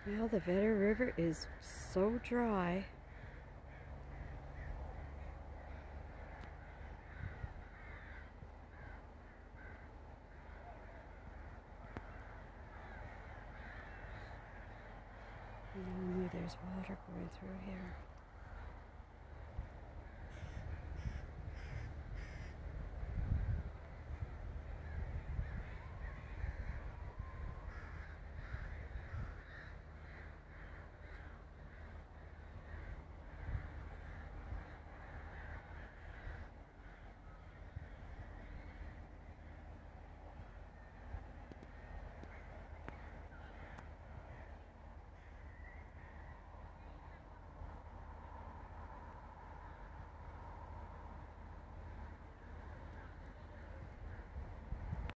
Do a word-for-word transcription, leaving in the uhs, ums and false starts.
Well, the Vedder River is so dry. Only there's water going through here.